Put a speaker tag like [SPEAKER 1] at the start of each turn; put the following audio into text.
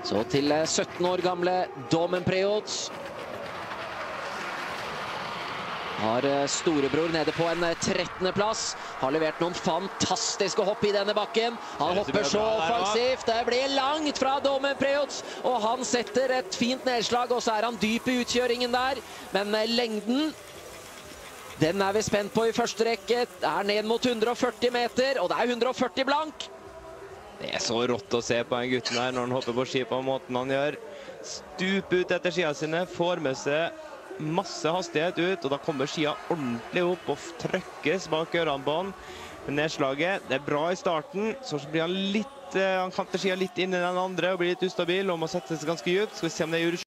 [SPEAKER 1] Så til 17 år gamle Domen Prejoc. Har storebror nede på en 13. plass. Har levert noen fantastiske hopp i denne bakken. Han hopper så offensivt. Det blir langt fra Domen Prejoc. Og han setter et fint nedslag, og så er han dyp i utkjøringen der. Men lengden, den er vi spent på i første rekke. Det er ned mot 140 meter, og det er 140 blank.
[SPEAKER 2] Det er så rått å se på en gutten her når han hopper på ski på måten han gjør. Stup ut etter skia sine, får med seg masse hastighet ut, og da kommer skia ordentlig opp og trykkes bak ørene på han. Men nedslaget, det er bra i starten, så blir han kanter skia litt inn i den andre og blir litt ustabil og må sette seg ganske dypt. Skal vi se om det gjør